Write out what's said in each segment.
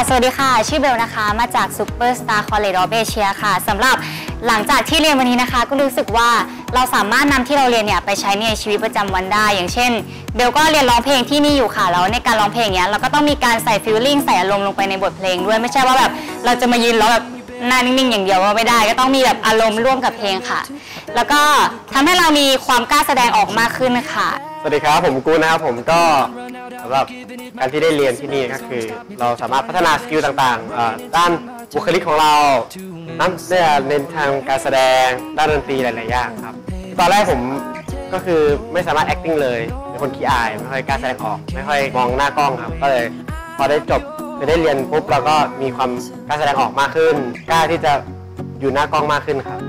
สวัสดีค่ะชื่อเบลนะคะมาจาก Superstar College of Asia ค่ะสำหรับหลังจากที่เรียนวันนี้นะคะก็รู้สึกว่าเราสามารถนำที่เราเรียนเนี่ยไปใช้ในชีวิตประจำวันได้อย่างเช่นเบลก็เรียนร้องเพลงที่นี่อยู่ค่ะแล้วในการร้องเพลงเนี้ยเราก็ต้องมีการใส่ฟีลลิ่งใส่อารมณ์ลงไปในบทเพลงด้วยไม่ใช่ว่าแบบเราจะมายืนร้องแบบหน้านิ่งๆอย่างเดียวว่าไม่ได้ก็ต้องมีแบบอารมณ์ร่วมกับเพลงค่ะแล้วก็ทำให้เรามีความกล้าแสดงออกมากขึ้นค่ะสวัสดีครับผมกูนะครับผมก็สำหรับการที่ได้เรียนที่นี่ก็คือเราสามารถพัฒนาสกิลต่างๆด้านบุคลิกของเราเน้นทางการแสดงด้านดนตรีหลายๆอย่างครับตอนแรกผมก็คือไม่สามารถ acting เลยเป็นคนขี้อายไม่ค่อยกล้าแสดงออกไม่ค่อยมองหน้ากล้องครับก็เลยพอได้จบได้เรียนปุ๊บเราก็มีความกล้าแสดงออกมากขึ้นกล้าที่จะอยู่หน้ากล้องมากขึ้นครับ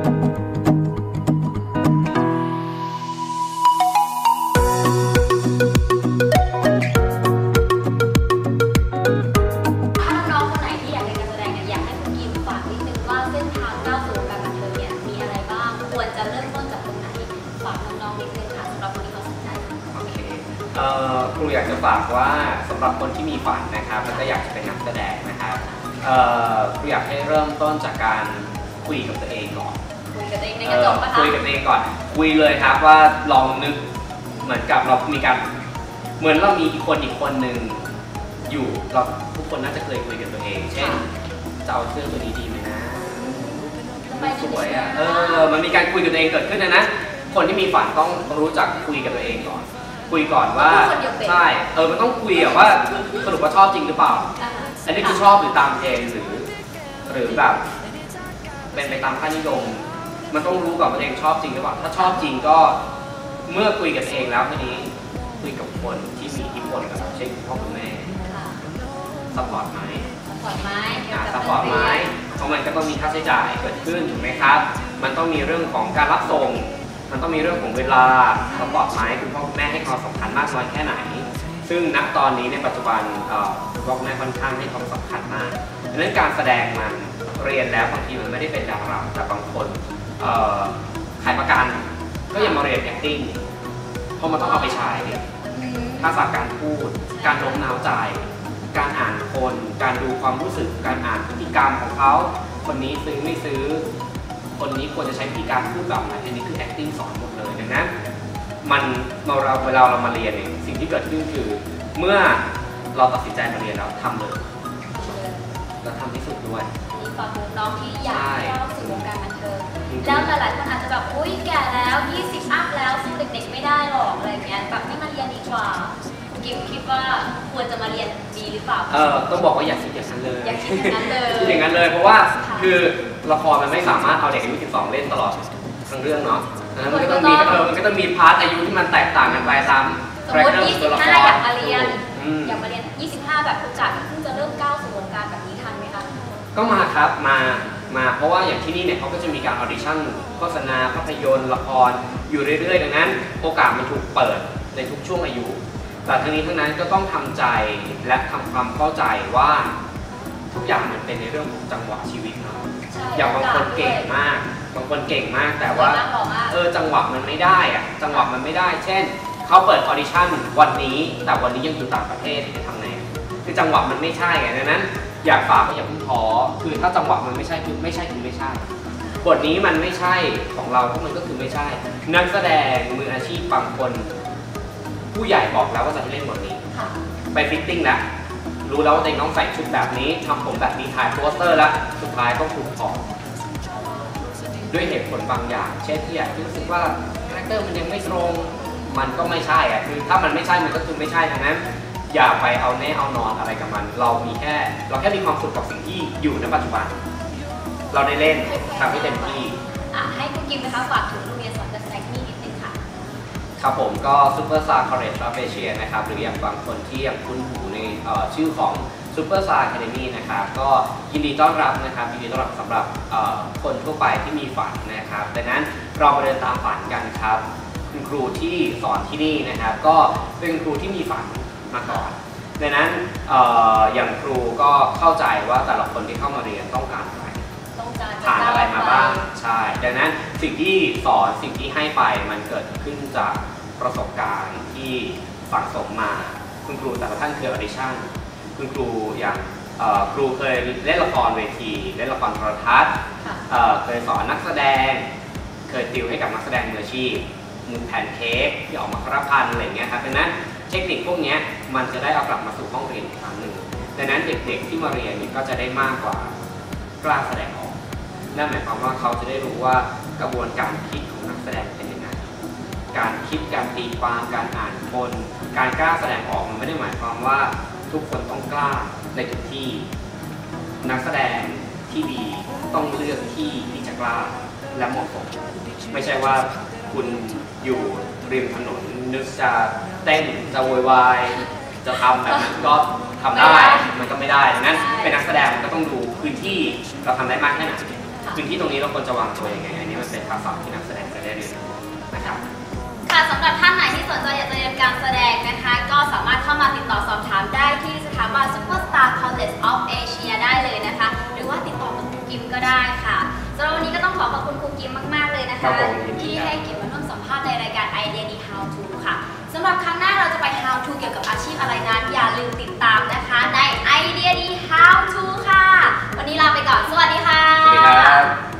ครูอยากจะฝากว่าสำหรับคนที่มีฝันนะครับแล้วก็อยากจะเป็นนักแสดงนะครับครูอยากให้เริ่มต้นจากการคุยกับตัวเองก่อนคุยกับตัวเองในกระจกปะคะคุยกับตัวเองก่อนคุยเลยครับว่าลองนึกเหมือนกับเรามีการเหมือนเรามีอีกคนหนึ่งอยู่เราทุกคนน่าจะเคยคุยกับตัวเองเช่นจะเอาเสื้อตัวนี้ดีไหมนะสวยอ่ะมันมีการคุยกับตัวเองเกิดขึ้นนะคนที่มีฝันต้องรู้จักคุยกับตัวเองก่อนคุยก่อนว่าใช่มันต้องคุยอะว่าสรุปว่าชอบจริงหรือเปล่าอันนี้คือชอบหรือตามเทรนหรือแบบเป็นไปตามค่านิยมมันต้องรู้ก่อนว่าตัวเองชอบจริงหรือเปล่าถ้าชอบจริงก็เมื่อคุยกับตัวเองแล้วทีนี้คุยกับคนที่มีอิทธิพลกับเราเช่นพ่อคุณแม่ซัพพอร์ตไหมซัพพอร์ตไหมเพราะมันก็ต้องมีค่าใช้จ่ายเกิดขึ้นถูกไหมครับมันต้องมีเรื่องของการรับส่งมันต้องมีเรื่องของเวลาซัพพอร์ตไหมคุณพ่อคุณแม่ให้ความสำคัญมากน้อยแค่ไหนซึ่งณตอนนี้ในปัจจุบันคุณพ่อคุณแม่ค่อนข้างให้ความสำคัญมากดังนั้นการแสดงมันเรียนแล้วบางทีมันไม่ได้เป็นดาราแต่บางคนขายประกันก็ยังมาเรียน acting เพราะมันต้องเอาไปใช้ทักษะการพูดการโน้มน้าวใจการอ่านคนการดูความรู้สึกการอ่านพฤติกรรมของเขาคนนี้ซื้อไม่ซื้อคนนี้ควรจะใช้วิธีการพูดแบบไหนอันนี้คือ acting สอนหมดเลยดังนั้นเวลาเรามาเรียนเนี่ยสิ่งที่เกิดขึ้นคือเมื่อเราตัดสินใจมาเรียนแล้วทำเลยแล้วทำที่สุดด้วยนี่ฟังน้องที่อยากเข้าสู่วงการบันเทิงแล้วแต่หลายคนอาจจะแบบอุ้ยแก่แล้ว20 อัพแล้วซึ่งเด็กๆไม่ได้หรอกอะไรเงี้ยแบบไม่มาเรียนดีกว่ากิ๊บคิดว่าควรจะมาเรียนดีหรือเปล่าต้องบอกว่าอย่าคิดอย่างนั้นเลยอย่าคิดอย่างนั้นเลยคิดอย่างนั้นเลยเพราะว่าคือละครมันไม่สามารถเอาเด็กอายุ12เล่นตลอดทั้งเรื่องเนาะมันก็ต้องมีพาร์ทอายุที่มันแตกต่างกันไปตามสมมติ25อยากมาเรียน25แบบจากเพิ่งจะเริ่มก้าวสู่วงการแบบนี้ทันไหมคะก็มาครับมาเพราะว่าอย่างที่นี่เนี่ยเขาก็จะมีการออดิชั่นโฆษณาภาพยนตร์ละครอยู่เรื่อยๆดังนั้นโอกาสมันถูกเปิดในทุกช่วงอายุแต่ทั้งนี้ทั้งนั้นก็ต้องทำใจและทำความเข้าใจว่าทุกอย่างมันเป็นในเรื่องของจังหวะชีวิตเนาะอย่างบางคนเก่งมากแต่ว่าจังหวะมันไม่ได้อะจังหวะมันไม่ได้เช่นเขาเปิดออดิชั่นวันนี้แต่วันนี้ยังอยู่ต่างประเทศจะทำไงคือจังหวะมันไม่ใช่ไงดังนั้นอยากฝากว่าอย่าเพิ่งท้อคือถ้าจังหวะมันไม่ใช่คือไม่ใช่คือไม่ใช่บทนี้มันไม่ใช่ของเราก็มันก็คือไม่ใช่นักแสดงมืออาชีพบางคนผู้ใหญ่บอกแล้วว่าจะเล่นบทนี้ไปฟิตติ้งแล้วรู้แล้วว่าตัวเองต้องใส่ชุดแบบนี้ทำผมแบบนี้ถ่ายโปสเตอร์แล้วสุดท้ายก็ถูกถอดด้วยเหตุผลบางอย่างเช่นที่อยากรู้สึกว่าคาแรคเตอร์มันยังไม่ตรงมันก็ไม่ใช่อะคือถ้ามันไม่ใช่มันก็คือไม่ใช่ดังนั้นอย่าไปเอาแน่เอานอนอะไรกับมันเราแค่มีความสุขกับสิ่งที่อยู่ในปัจจุบันเราได้เล่นทำให้เต็มที่ให้คุณกิมนะคะฝากถึงโรงเรียนสอนการแสดงที่นิดนึงค่ะครับผมก็ Superstar College of Asia นะครับหรืออย่างบางคนที่ยังคุ้นหูในชื่อของ Superstar Academy นะครับก็ยินดีต้อนรับนะครับยินดีต้อนรับสำหรับคนทั่วไปที่มีฝันนะครับดังนั้นเรามาเดินตามฝันกันครับคุณครูที่สอนที่นี่นะครับก็เป็นครูที่มีฝันมาก่อนดังนั้นอย่างครูก็เข้าใจว่าแต่ละคนที่เข้ามาเรียนต้องการอะไรผ่านอะไรมาบ้างใช่ดังนั้นสิ่งที่สอนสิ่งที่ให้ไปมันเกิดขึ้นจากประสบการณ์ที่สั่งสมมาคุณครูแต่ละท่านเคยออดิชั่นคุณครูอย่างครูเคยเล่นละครเวทีเล่นละครโทรทัศน์เคยสอนนักแสดงเคยติวให้กับนักแสดงมืออาชีพมูนแพนเค้กที่ออกมาคราพันอะไรเงี้ยครับดังนั้นเทคนิคพวกนี้มันจะได้เอากลับมาสู่ห้องเรียนอีกครั้งหนึ่งดังนั้นเด็กๆที่มาเรียนก็จะได้มากกว่ากล้าแสดงออกนั่นหมายความว่าเขาจะได้รู้ว่ากระบวนการคิดของนักแสดงเป็นยังไงการคิดการตีความการอ่านคนการกล้าแสดงออกมันไม่ได้หมายความว่าทุกคนต้องกล้าในทุกที่นักแสดงที่ดีต้องเลือกที่จะกล้าและเหมาะสมไม่ใช่ว่าคุณอยู่ริมถนนนึกจะเต้นจะโวยวายจะทำแบบนั้นก็ทำได้มันก็ไม่ได้ดังนั้นเป็นนักแสดงมันก็ต้องดูพื้นที่เราทำได้มากแค่ไหนพื้นที่ตรงนี้เราควรจะวางตัวยังไงอันนี้มันเป็นทักษะที่นักแสดงจะได้เรียนรู้นะครับค่ะสำหรับท่านไหนที่สนใจอยากจะเรียนการแสดงนะคะก็สามารถเข้ามาติดต่อสอบถามได้ที่สถาบัน Superstar College of Asia ได้เลยนะคะหรือว่าติดต่อกับครูกิมก็ได้ค่ะสำหรับวันนี้ก็ต้องขอบคุณครูกิมมากๆเลยนะคะที่ให้เกียรติมาร่วมสัมภาษณ์ในรายการ Idea D How To ค่ะสำหรับครั้งหน้าเราจะไป How To เกี่ยวกับอาชีพอะไรนั้นอย่าลืมติดตามนะคะใน Idea D How To ค่ะวันนี้ลาไปก่อนสวัสดีค่ะสวัสดีครับ